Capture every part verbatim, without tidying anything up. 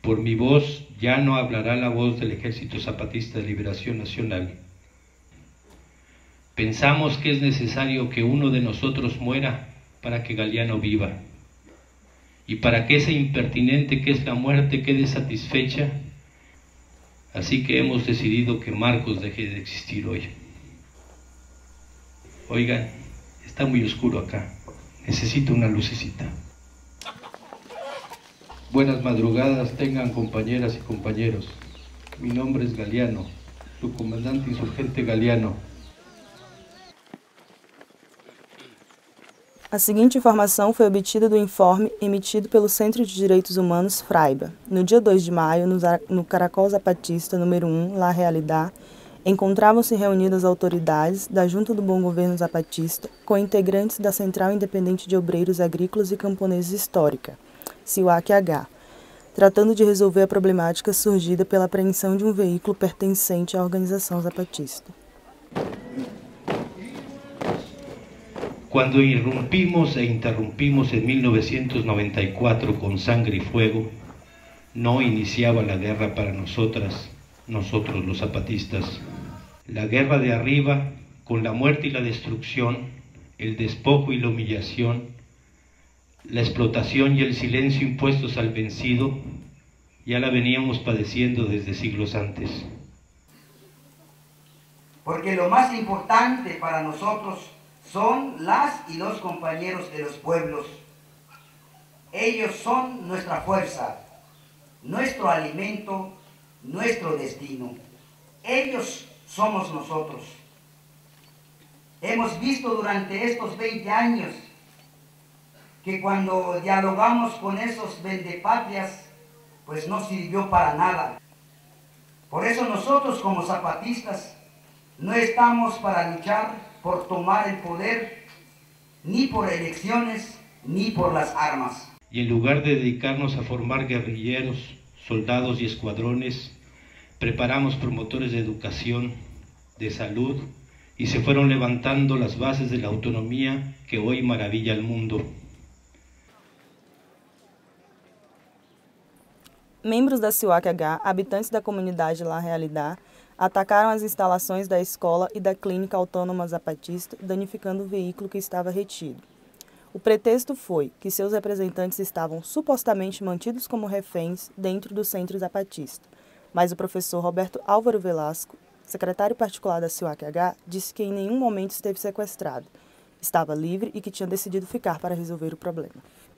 Por mi voz ya no hablará la voz del Ejército Zapatista de Liberación Nacional. Pensamos que es necesario que uno de nosotros muera para que Galeano viva, y para que esa impertinente que es la muerte quede satisfecha. Así que hemos decidido que Marcos deje de existir hoy. Oigan, está muy oscuro acá, necesito una lucecita. Buenas madrugadas tengan compañeras y compañeros. Mi nombre es Galeano, su comandante insurgente Galeano. A seguinte informação foi obtida do informe emitido pelo Centro de Direitos Humanos Fraiba. No dia dois de maio, no Caracol Zapatista número um, La Realidad, encontravam-se reunidas autoridades da Junta do Bom Governo Zapatista com integrantes da Central Independente de Obreiros Agrícolas e Camponeses Histórica, C I U A C-H, tratando de resolver a problemática surgida pela apreensão de um veículo pertencente à organização zapatista. Cuando irrumpimos e interrumpimos en mil novecientos noventa y cuatro con sangre y fuego, no iniciaba la guerra para nosotras, nosotros los zapatistas. La guerra de arriba, con la muerte y la destrucción, el despojo y la humillación, la explotación y el silencio impuestos al vencido, ya la veníamos padeciendo desde siglos antes. Porque lo más importante para nosotros son las y los compañeros de los pueblos. Ellos son nuestra fuerza, nuestro alimento, nuestro destino. Ellos somos nosotros. Hemos visto durante estos veinte años que cuando dialogamos con esos vendepatrias, pues no sirvió para nada. Por eso nosotros como zapatistas no estamos para luchar por tomar el poder, ni por elecciones, ni por las armas. Y en lugar de dedicarnos a formar guerrilleros, soldados y escuadrones, preparamos promotores de educación, de salud, y se fueron levantando las bases de la autonomía que hoy maravilla al mundo. Membros da C I U A C-H, habitantes da comunidade La Realidad, atacaram as instalações da escola e da clínica autônoma zapatista, danificando o veículo que estava retido. O pretexto foi que seus representantes estavam supostamente mantidos como reféns dentro do centro zapatista, mas o professor Roberto Álvaro Velasco, secretário particular da C I U A C-H, disse que em nenhum momento esteve sequestrado, estava livre e que tinha decidido ficar para resolver o problema.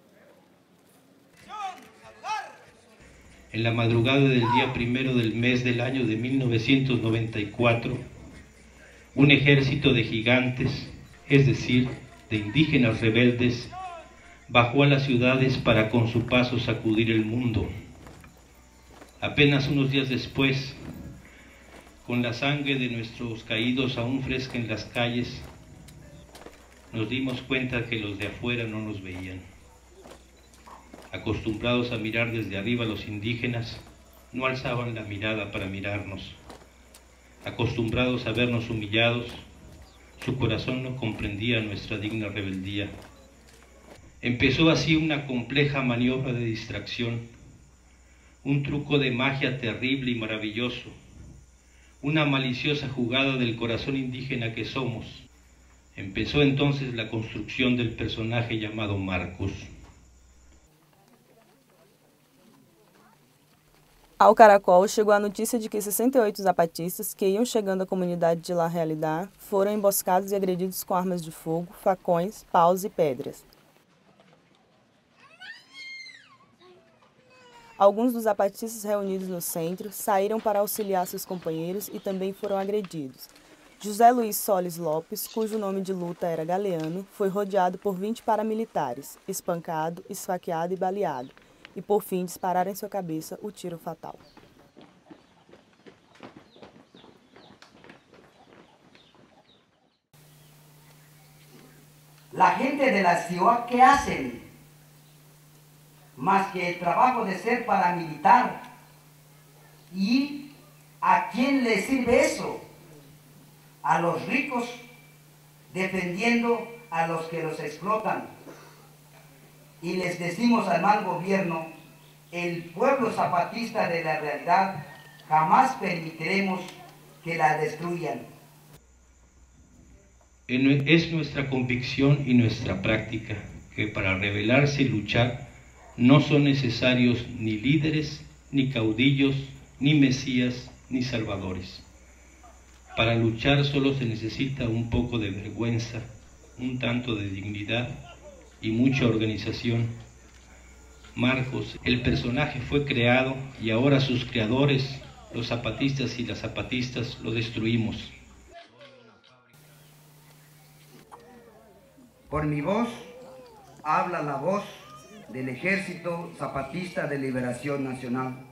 En la madrugada del día primero del mes del año de mil novecientos noventa y cuatro, un ejército de gigantes, es decir, de indígenas rebeldes, bajó a las ciudades para con su paso sacudir el mundo. Apenas unos días después, con la sangre de nuestros caídos aún fresca en las calles, nos dimos cuenta que los de afuera no nos veían. Acostumbrados a mirar desde arriba, los indígenas no alzaban la mirada para mirarnos. Acostumbrados a vernos humillados, su corazón no comprendía nuestra digna rebeldía. Empezó así una compleja maniobra de distracción, un truco de magia terrible y maravilloso, una maliciosa jugada del corazón indígena que somos. Empezó entonces la construcción del personaje llamado Marcos. Ao Caracol chegou a notícia de que sessenta e oito zapatistas que iam chegando à comunidade de La Realidad foram emboscados e agredidos com armas de fogo, facões, paus e pedras. Alguns dos zapatistas reunidos no centro saíram para auxiliar seus companheiros e também foram agredidos. José Luiz Solis Lopes, cujo nome de luta era Galeano, foi rodeado por vinte paramilitares, espancado, esfaqueado e baleado, e por fim dispararam em sua cabeça o tiro fatal. La gente de la ciudad, ¿qué hacen? Más que el trabajo de ser paramilitar. ¿Y a quién le sirve eso? A los ricos defendiendo a los que los explotan. Y les decimos al mal gobierno el pueblo zapatista de la realidad jamás permitiremos que la destruyan. Es nuestra convicción y nuestra práctica que para rebelarse y luchar no son necesarios ni líderes, ni caudillos, ni mesías, ni salvadores. Para luchar solo se necesita un poco de vergüenza, un tanto de dignidad y mucha organización. Marcos, el personaje fue creado y ahora sus creadores, los zapatistas y las zapatistas, lo destruimos. Por mi voz habla la voz del Ejército Zapatista de Liberación Nacional.